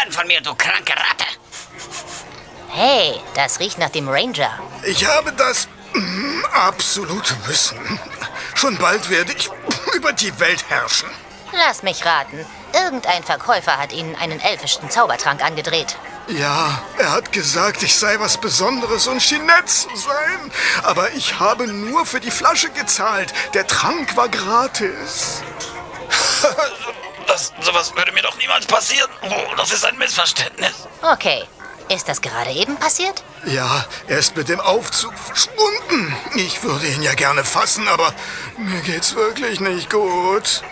fern von mir, du kranke Ratte! Hey, das riecht nach dem Ranger. Ich habe das absolute Wissen. Schon bald werde ich über die Welt herrschen. Lass mich raten. Irgendein Verkäufer hat Ihnen einen elfischen Zaubertrank angedreht. Ja, er hat gesagt, ich sei was Besonderes und schien nett zu sein. Aber ich habe nur für die Flasche gezahlt. Der Trank war gratis. Sowas würde mir doch niemals passieren. Oh, das ist ein Missverständnis. Okay. Ist das gerade eben passiert? Ja, er ist mit dem Aufzug verschwunden. Ich würde ihn ja gerne fassen, aber mir geht's wirklich nicht gut.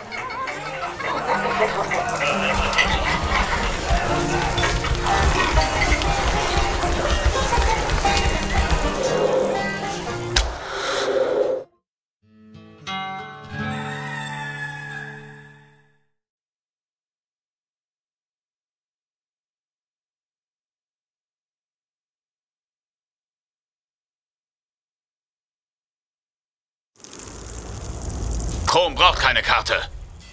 Chrom braucht keine Karte.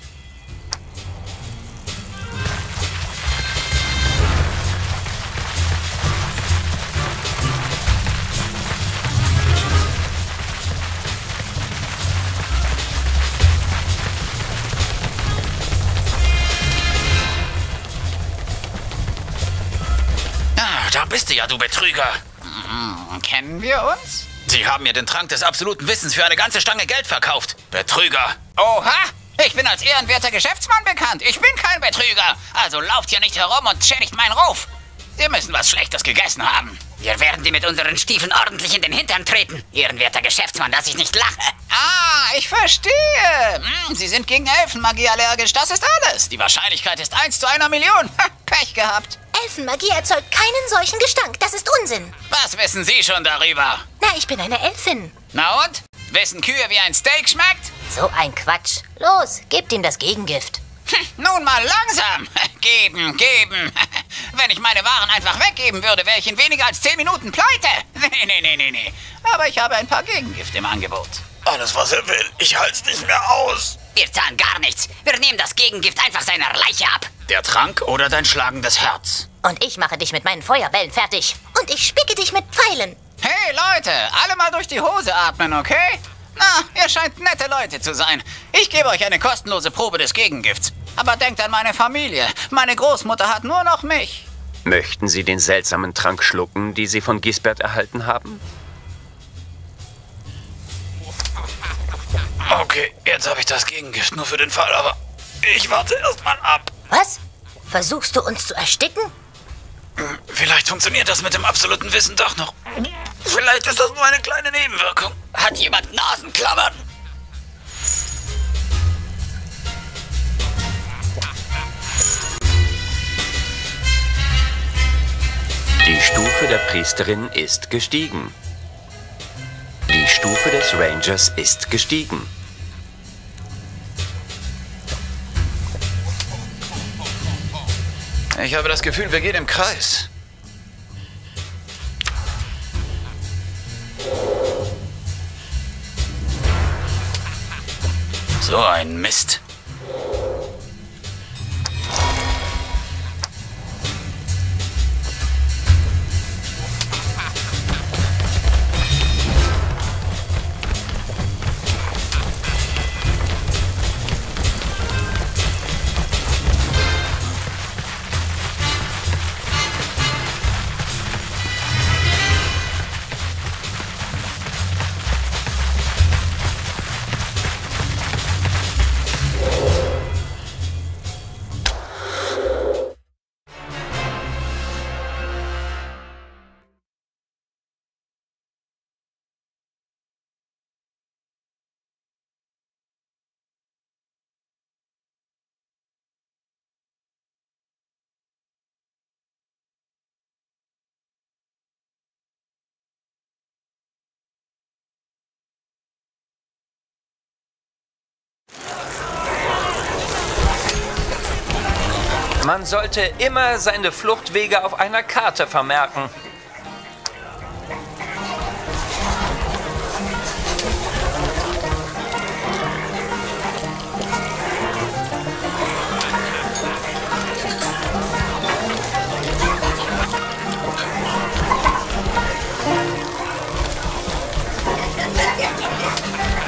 Ah, da bist du ja, du Betrüger. Kennen wir uns? Sie haben mir den Trank des absoluten Wissens für eine ganze Stange Geld verkauft. Betrüger. Oha! Ich bin als ehrenwerter Geschäftsmann bekannt. Ich bin kein Betrüger. Also lauft hier nicht herum und schädigt meinen Ruf. Sie müssen was Schlechtes gegessen haben. Wir werden Sie mit unseren Stiefeln ordentlich in den Hintern treten. Ehrenwerter Geschäftsmann, dass ich nicht lache. Ah, ich verstehe. Sie sind gegen Elfenmagie allergisch. Das ist alles. Die Wahrscheinlichkeit ist 1 zu 1 Million. Pech gehabt. Elfenmagie erzeugt keinen solchen Gestank. Das ist Unsinn. Was wissen Sie schon darüber? Na, ich bin eine Elfin. Na und? Wissen Kühe, wie ein Steak schmeckt? So ein Quatsch. Los, gebt ihm das Gegengift. Nun mal langsam. Geben. Wenn ich meine Waren einfach weggeben würde, wäre ich in weniger als 10 Minuten pleite. Nee. Aber ich habe ein paar Gegengift im Angebot. Alles, was er will. Ich halt's nicht mehr aus. Wir zahlen gar nichts. Wir nehmen das Gegengift einfach seiner Leiche ab. Der Trank oder dein schlagendes Herz? Und ich mache dich mit meinen Feuerbällen fertig. Und ich spicke dich mit Pfeilen. Hey Leute, alle mal durch die Hose atmen, okay? Na, ihr scheint nette Leute zu sein. Ich gebe euch eine kostenlose Probe des Gegengifts. Aber denkt an meine Familie. Meine Großmutter hat nur noch mich. Möchten Sie den seltsamen Trank schlucken, die Sie von Gisbert erhalten haben? Okay, jetzt habe ich das Gegengift nur für den Fall, aber ich warte erst mal ab. Was? Versuchst du uns zu ersticken? Vielleicht funktioniert das mit dem absoluten Wissen doch noch. Vielleicht ist das nur eine kleine Nebenwirkung. Hat jemand Nasenklammern? Die Stufe der Priesterin ist gestiegen. Die Stufe des Rangers ist gestiegen. Ich habe das Gefühl, wir gehen im Kreis. So ein Mist. Man sollte immer seine Fluchtwege auf einer Karte vermerken.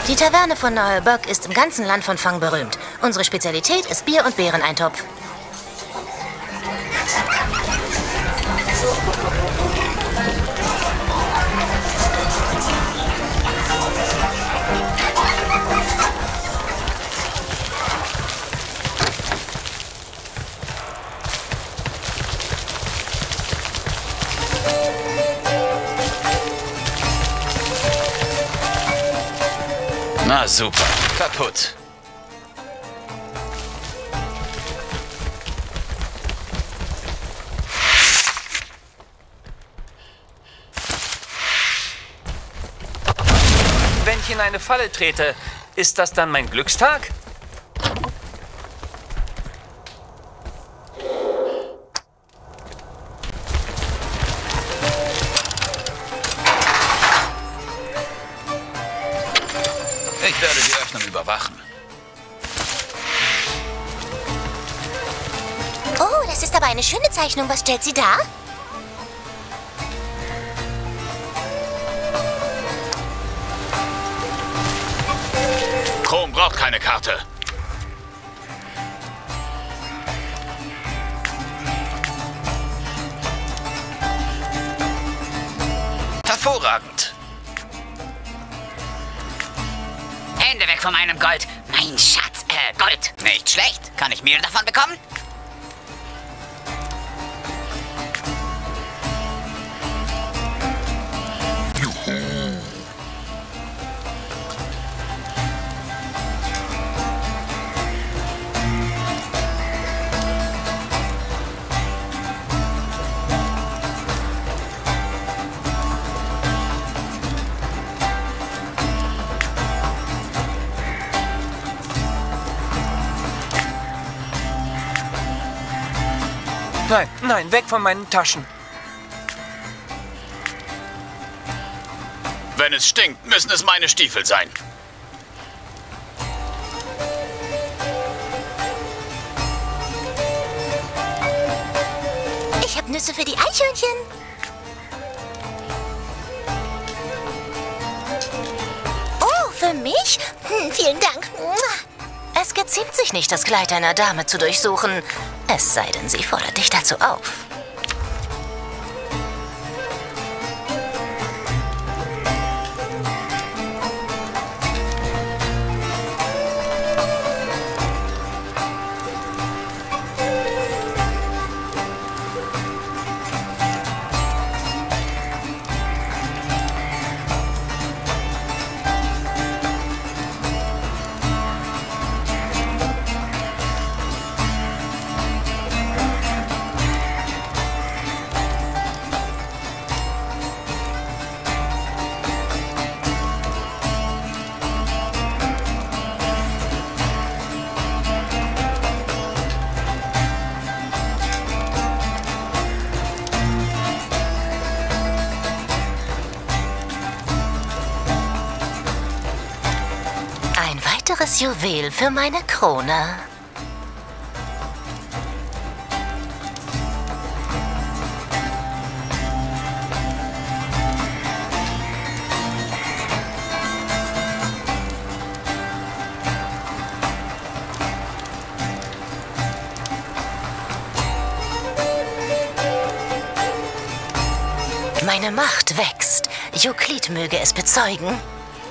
Die Taverne von Neuerberg ist im ganzen Land von Fang berühmt. Unsere Spezialität ist Bier und Beereneintopf. Na super, kaputt. Wenn ich in eine Falle trete, ist das dann mein Glückstag? Ich werde die Öffnung überwachen. Oh, das ist aber eine schöne Zeichnung. Was stellt sie dar? Chrom braucht keine Karte. Hervorragend. Hände weg von meinem Gold. Mein Schatz, Gold. Nicht schlecht. Kann ich mehr davon bekommen? Nein, nein, weg von meinen Taschen. Wenn es stinkt, müssen es meine Stiefel sein. Ich habe Nüsse für die Eichhörnchen. Oh, für mich? Vielen Dank. Es geziemt sich nicht, das Kleid einer Dame zu durchsuchen. Es sei denn, sie fordert dich dazu auf. Ein weiteres Juwel für meine Krone. Meine Macht wächst. Euklid möge es bezeugen.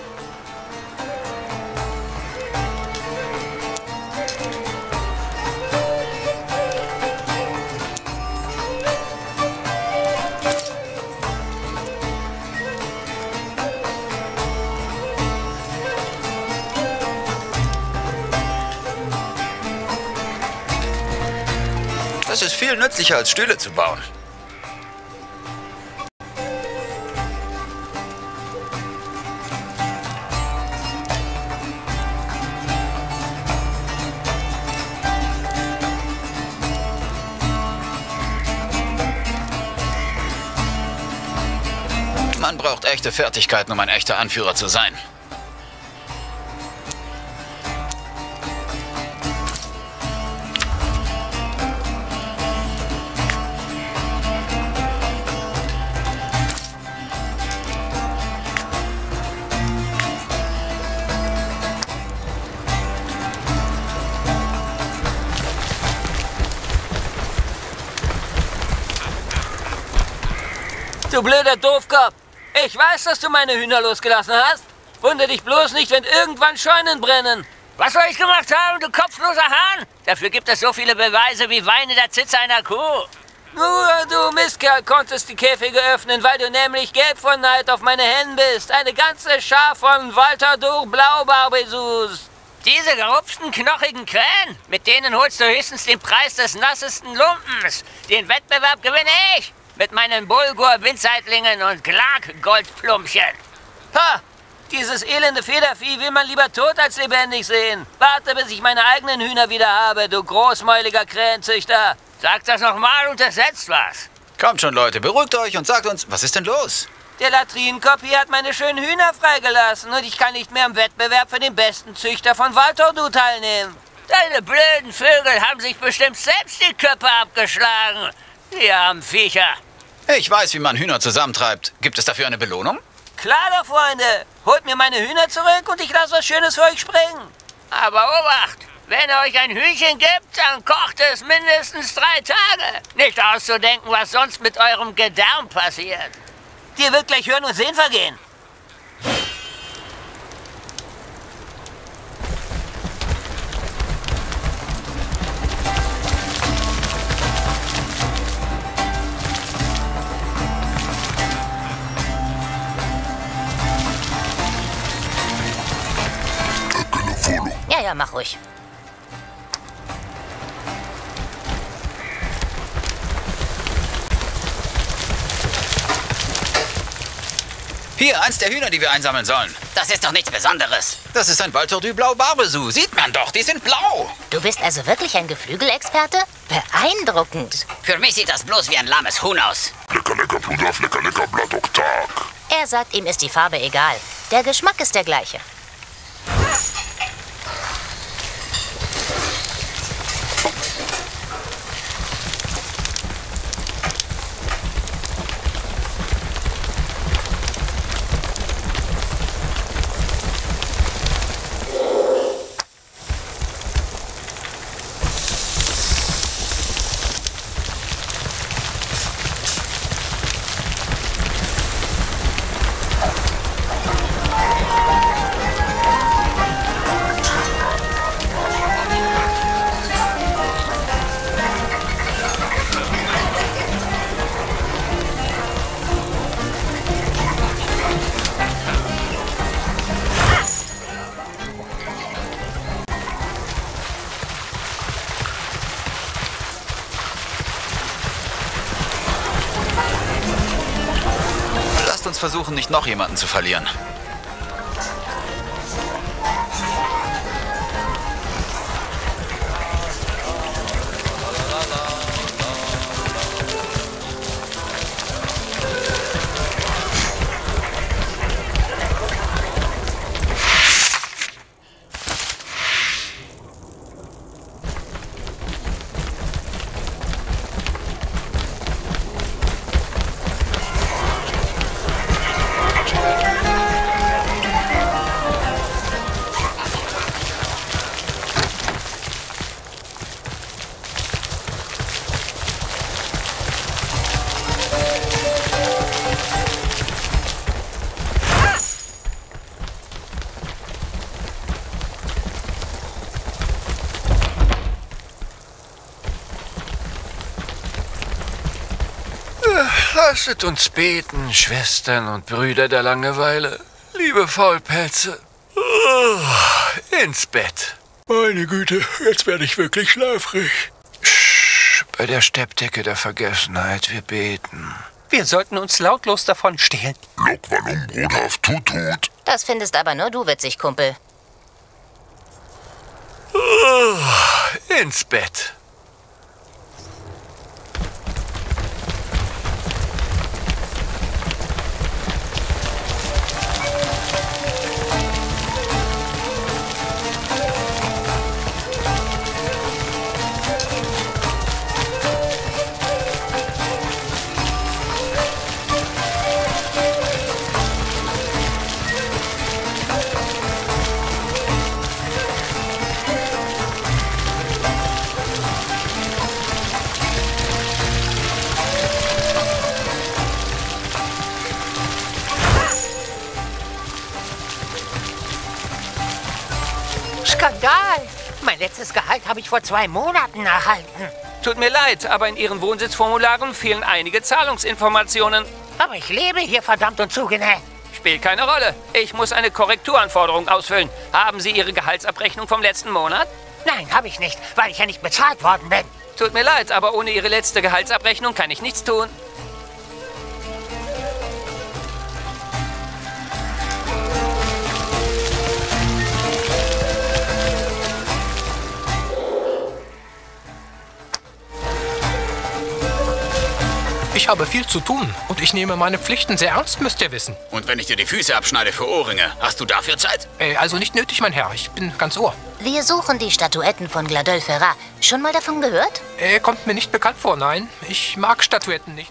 Das ist viel nützlicher, als Stühle zu bauen. Man braucht echte Fertigkeiten, um ein echter Anführer zu sein. du blöder Doofkopf. Ich weiß, dass du meine Hühner losgelassen hast. Wundere dich bloß nicht, wenn irgendwann Scheunen brennen. Was soll ich gemacht haben, du kopfloser Hahn? Dafür gibt es so viele Beweise wie weinender Zitze einer Kuh. Nur du Mistkerl konntest die Käfige öffnen, weil du nämlich gelb vor Neid auf meine Hennen bist. Eine ganze Schar von Walter durch Blaubarbesus. Diese gerupften, knochigen Krähen, mit denen holst du höchstens den Preis des nassesten Lumpens. Den Wettbewerb gewinne ich. Mit meinen Bulgur-Windseitlingen und Clark-Goldplumpchen. Ha! Dieses elende Federvieh will man lieber tot als lebendig sehen. Warte, bis ich meine eigenen Hühner wieder habe, du großmäuliger Krähenzüchter. Sag das nochmal und es setzt was. Kommt schon, Leute, beruhigt euch und sagt uns, was ist denn los? Der Latrinenkopf hier hat meine schönen Hühner freigelassen und ich kann nicht mehr am Wettbewerb für den besten Züchter von Waltordu teilnehmen. Deine blöden Vögel haben sich bestimmt selbst die Köpfe abgeschlagen. Die armen Viecher. Ich weiß, wie man Hühner zusammentreibt. Gibt es dafür eine Belohnung? Klar doch, Freunde. Holt mir meine Hühner zurück und ich lasse was Schönes für euch springen. Aber Obacht, wenn er euch ein Hühnchen gibt, dann kocht es mindestens 3 Tage. Nicht auszudenken, was sonst mit eurem Gedärm passiert. Dir wird gleich Hören und Sehen vergehen. Ja, mach ruhig. Hier, eins der Hühner, die wir einsammeln sollen. Das ist doch nichts Besonderes. Das ist ein Walter du Blau-Barbesu. Sieht man doch, die sind blau. Du bist also wirklich ein Geflügelexperte? Beeindruckend. Für mich sieht das bloß wie ein lahmes Huhn aus. Lecker, lecker Blutaf, lecker, lecker Blattog Tag. Er sagt, ihm ist die Farbe egal. Der Geschmack ist der gleiche. Lasst uns versuchen, nicht noch jemanden zu verlieren. Lasset uns beten, Schwestern und Brüder der Langeweile. Liebe Faulpelze. Ins Bett. Meine Güte, jetzt werde ich wirklich schlafrig. Bei der Steppdecke der Vergessenheit, wir beten. Wir sollten uns lautlos davon stehlen. Lokwalum, Brudhaft, Tut. Das findest aber nur du witzig, Kumpel. Ins Bett. Skandal! Mein letztes Gehalt habe ich vor 2 Monaten erhalten. Tut mir leid, aber in Ihren Wohnsitzformularen fehlen einige Zahlungsinformationen. Aber ich lebe hier verdammt und zugenäht. Spielt keine Rolle. Ich muss eine Korrekturanforderung ausfüllen. Haben Sie Ihre Gehaltsabrechnung vom letzten Monat? Nein, habe ich nicht, weil ich ja nicht bezahlt worden bin. Tut mir leid, aber ohne Ihre letzte Gehaltsabrechnung kann ich nichts tun. Ich habe viel zu tun und ich nehme meine Pflichten sehr ernst, müsst ihr wissen. Und wenn ich dir die Füße abschneide für Ohrringe, hast du dafür Zeit? Also nicht nötig, mein Herr. Ich bin ganz ohr. Wir suchen die Statuetten von Gladeuil Ferrat. Schon mal davon gehört? Kommt mir nicht bekannt vor, nein. Ich mag Statuetten nicht.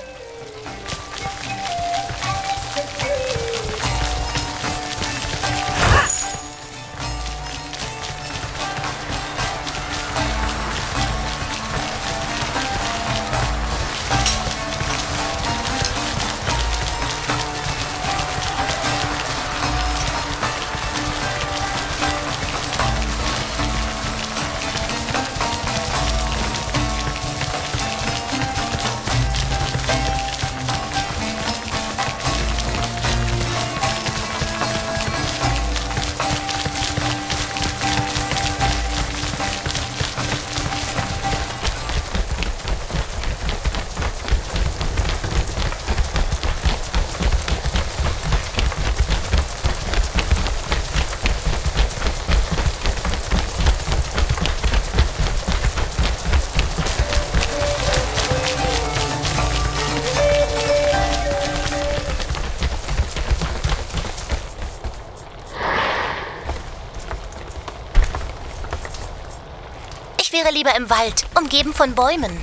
Ich wäre lieber im Wald, umgeben von Bäumen.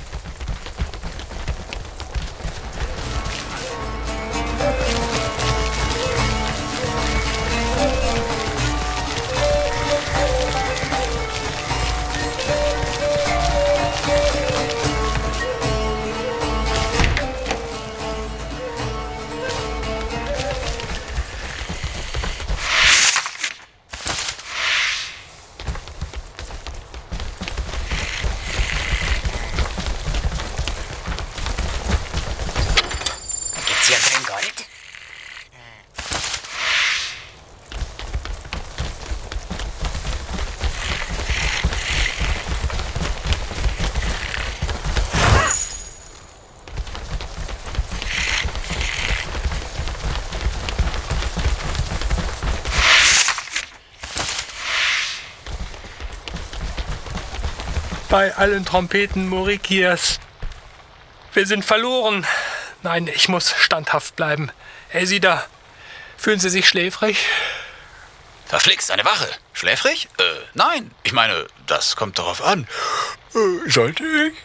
Bei allen Trompeten Morikias. Wir sind verloren. Nein, ich muss standhaft bleiben. Sie da. Fühlen Sie sich schläfrig? Verflixt, eine Wache. Schläfrig? Nein. Ich meine, das kommt darauf an. Sollte ich?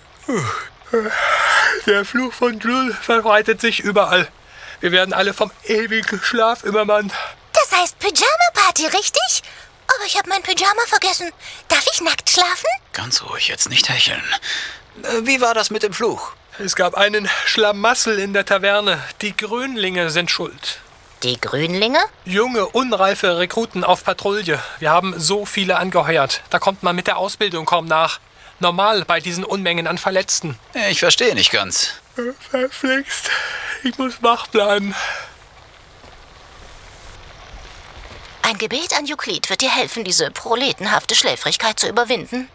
Der Fluch von Gladeuil verbreitet sich überall. Wir werden alle vom ewigen Schlaf übermannt. Das heißt Pyjama-Party, richtig? Aber ich habe mein Pyjama vergessen. Darf ich nackt schlafen? Ganz ruhig, jetzt nicht hecheln. Wie war das mit dem Fluch? Es gab einen Schlamassel in der Taverne. Die Grünlinge sind schuld. Die Grünlinge? Junge, unreife Rekruten auf Patrouille. Wir haben so viele angeheuert. Da kommt man mit der Ausbildung kaum nach. Normal bei diesen Unmengen an Verletzten. Ich verstehe nicht ganz. Verflixt. Ich muss wach bleiben. Ein Gebet an Euklid wird dir helfen, diese proletenhafte Schläfrigkeit zu überwinden.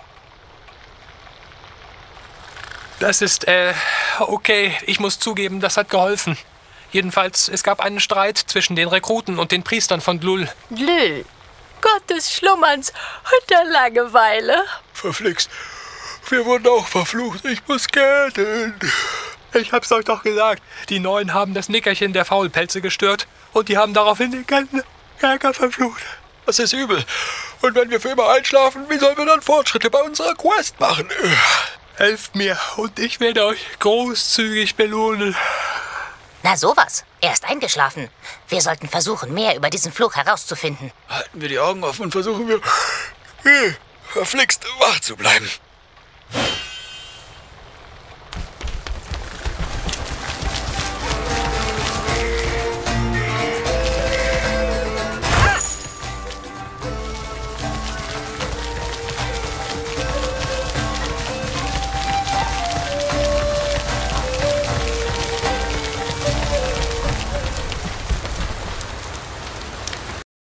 Das ist, okay. Ich muss zugeben, das hat geholfen. Jedenfalls, es gab einen Streit zwischen den Rekruten und den Priestern von Gladeuil. Gladeuil, Gott des Schlummerns und der Langeweile. Verflixt. Wir wurden auch verflucht. Ich muss gähnen. Ich hab's euch doch gesagt. Die Neuen haben das Nickerchen der Faulpelze gestört und die haben daraufhin den ganzen Kerker verflucht. Das ist übel. Und wenn wir für immer einschlafen, wie sollen wir dann Fortschritte bei unserer Quest machen? Helft mir und ich werde euch großzügig belohnen. Na sowas. Er ist eingeschlafen. Wir sollten versuchen, mehr über diesen Fluch herauszufinden. Halten wir die Augen offen und versuchen wir, verflixt wach zu bleiben.